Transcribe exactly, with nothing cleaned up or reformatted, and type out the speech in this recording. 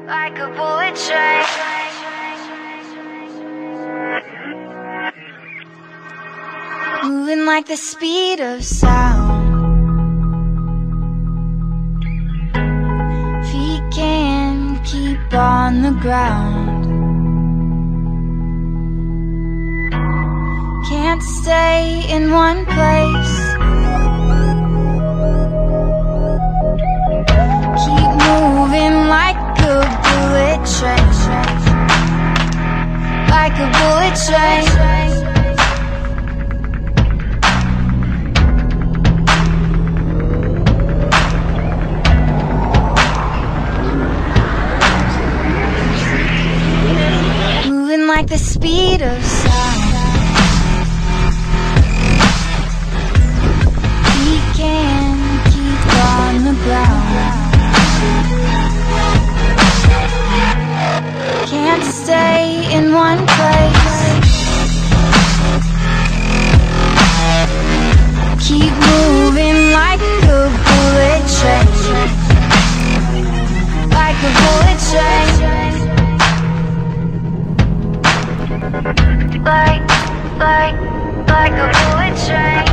like a bullet train. Moving like the speed of sound. Feet can't keep on the ground. Can't stay in one place. Keep moving like a bullet train. Like a bullet train. Like the speed of sound. We can keep on the ground. Can't stay in one place. Keep moving like a bullet train. Like a bullet train. Like, like, like a bullet train.